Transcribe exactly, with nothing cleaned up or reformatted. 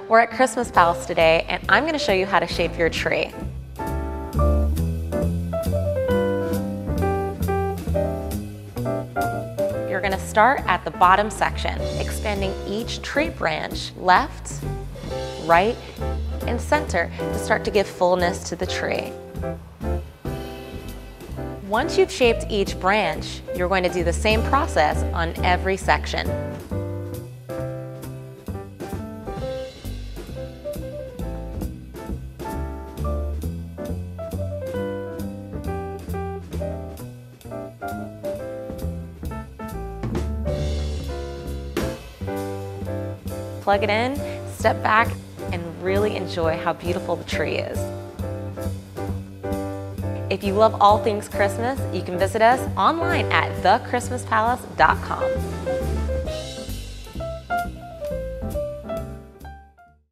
We're at Christmas Palace today, and I'm going to show you how to shape your tree. You're going to start at the bottom section, expanding each tree branch left, right, and center to start to give fullness to the tree. Once you've shaped each branch, you're going to do the same process on every section. Plug it in, step back, and really enjoy how beautiful the tree is. If you love all things Christmas, you can visit us online at the christmas palace dot com.